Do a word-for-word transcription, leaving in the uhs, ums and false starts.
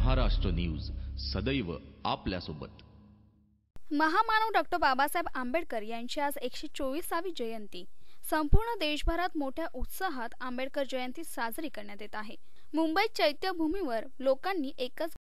Maharashtra news सदैव आपल्यासोबत। महामानव डॉक्टर बाबासाहेब आंबेडकर यांची आज एकशे चोवीसावी जयंती संपूर्ण देशभरात मोठ्या उत्साहात आंबेडकर जयंती साजरी करण्यात येत आहे। मुंबईत चैत्यभूमीवर लोकांनी एकच